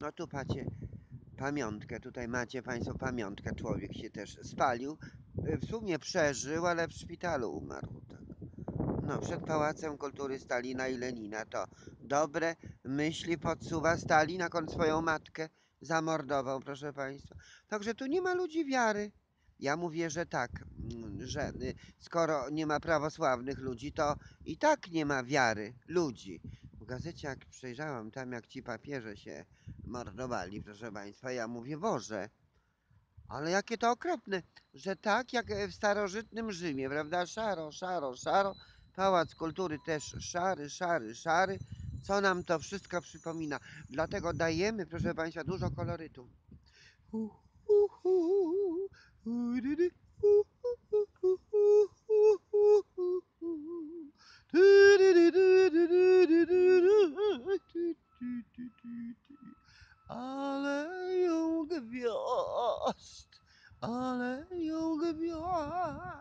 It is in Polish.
No tu macie pamiątkę, tutaj macie Państwo pamiątkę. Człowiek się też spalił. W sumie przeżył, ale w szpitalu umarł. Tak. No, przed Pałacem Kultury Stalina i Lenina to dobre myśli podsuwa Stalin, jak on swoją matkę zamordował, proszę Państwa. Także tu nie ma ludzi wiary. Ja mówię, że tak, że skoro nie ma prawosławnych ludzi, to i tak nie ma wiary ludzi. W gazecie, jak przejrzałam tam, jak ci papieże się mordowali, proszę Państwa, ja mówię, Boże, ale jakie to okropne, że tak jak w starożytnym Rzymie, prawda? Szaro, szaro, szaro. Pałac Kultury też szary, szary, szary. Co nam to wszystko przypomina? Dlatego dajemy, proszę Państwa, dużo kolorytu. Aleją gwiazd, aleją gwiazd.